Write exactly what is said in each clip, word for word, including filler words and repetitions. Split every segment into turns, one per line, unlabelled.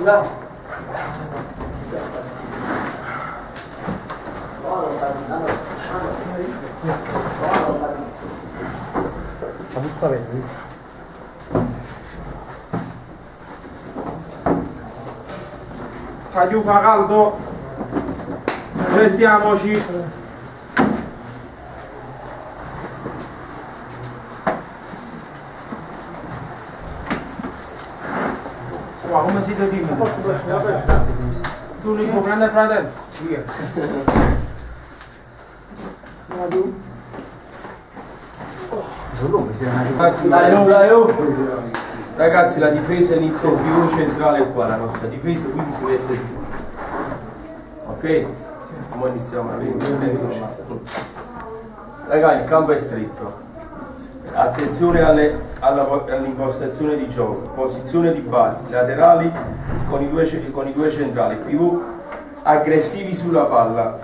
Taglio fa caldo, restiamoci. Wow, come siete timidi? Tu li puoi prendere fratello?
Ragazzi, la difesa inizia il più centrale qua, la nostra difesa, quindi si mette giù. Ok? Ora iniziamo a vedere. Ragazzi, il campo è stretto. Attenzione all'impostazione di gioco, posizione di base, laterali con i due, con i due centrali, pivot aggressivi sulla palla.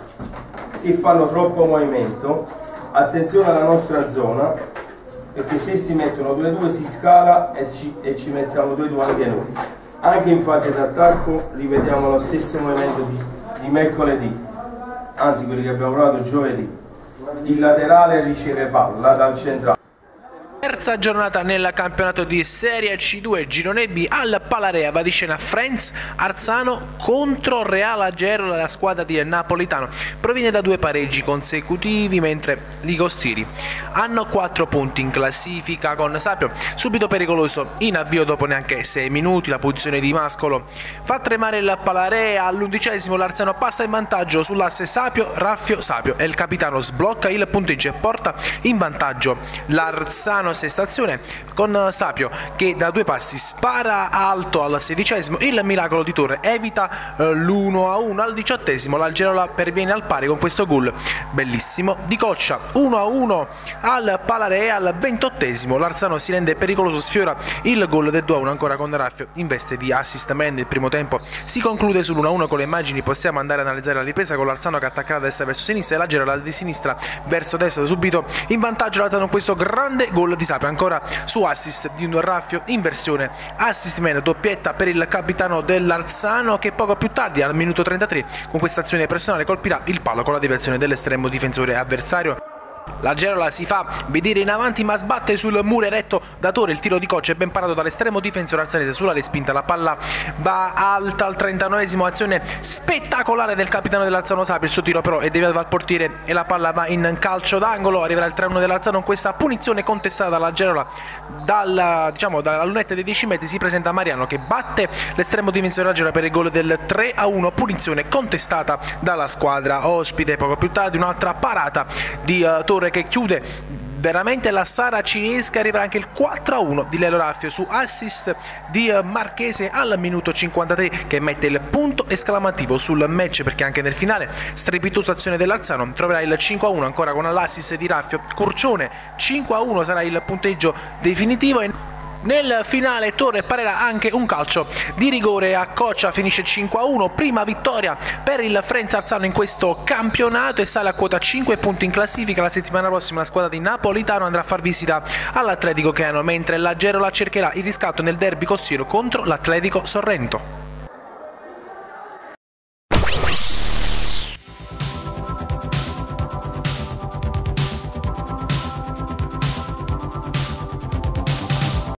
Se fanno troppo movimento, attenzione alla nostra zona, perché se si mettono due due si scala e ci, e ci mettiamo due due anche noi. Anche in fase d'attacco ripetiamo lo stesso movimento di, di mercoledì, anzi quelli che abbiamo provato giovedì. Il laterale riceve palla dal centrale.
Terza giornata nel campionato di Serie C due Girone B. Al Palarea va di scena Friends Arzano contro Real Agerola. La squadra di Napolitano proviene da due pareggi consecutivi, mentre i Costiri hanno quattro punti in classifica, con Sapio subito pericoloso in avvio dopo neanche sei minuti. La posizione di Mascolo fa tremare il Palarea. All'undicesimo l'Arzano passa in vantaggio sull'asse Sapio Raffio Sapio e il capitano sblocca il punteggio e porta in vantaggio l'Arzano. Sesta azione con Sapio che da due passi spara alto al sedicesimo. Il miracolo di Torre evita eh, l'uno a uno. Al diciottesimo l'Agerola perviene al pari con questo gol bellissimo di Coccia. uno a uno al Palarea. Al ventottesimo l'Arzano si rende pericoloso, sfiora il gol del due a uno ancora con Raffio in veste di assist man. Il primo tempo si conclude sull'uno a uno. Con le immagini possiamo andare a analizzare la ripresa con l'Arzano che attacca da destra verso sinistra e l'Agerola di sinistra verso destra. Subito in vantaggio l'Arzano con questo grande gol di Sapio ancora su assist di un Raffio in versione assist man, doppietta per il capitano dell'Arzano che poco più tardi al minuto trentatré con questa azione personale colpirà il palo con la diversione dell'estremo difensore avversario. L'Agerola si fa vedere in avanti ma sbatte sul muro eretto da Torre. Il tiro di Coccia è ben parato dall'estremo difensore alzanese sulla respinta. La palla va alta al trentanovesimo. Azione spettacolare del capitano dell'Arzano Sapio. Il suo tiro però è deviato dal portiere e la palla va in calcio d'angolo. Arriverà il tre a uno dell'Arzano con questa punizione contestata dall'Agerola. Dalla, diciamo, dalla lunetta dei dieci metri si presenta Mariano che batte l'estremo difensore dell'Agerola per il gol del tre a uno. Punizione contestata dalla squadra ospite. Poco più tardi un'altra parata di uh, Torre che chiude veramente la saracinesca. Arriverà anche il quattro a uno di Lelo Raffio su assist di Marchese al minuto cinquantatré che mette il punto esclamativo sul match, perché anche nel finale strepitosa azione dell'Arzano troverà il cinque a uno ancora con l'assist di Raffio. Curcione cinque a uno sarà il punteggio definitivo e nel finale Torre parerà anche un calcio di rigore a Coccia. Finisce cinque a uno, prima vittoria per il Friends Arzano in questo campionato e sale a quota cinque punti in classifica. La settimana prossima la squadra di Napolitano andrà a far visita all'Atletico Chiano, mentre l'Agerola cercherà il riscatto nel derby costiero contro l'Atletico Sorrento.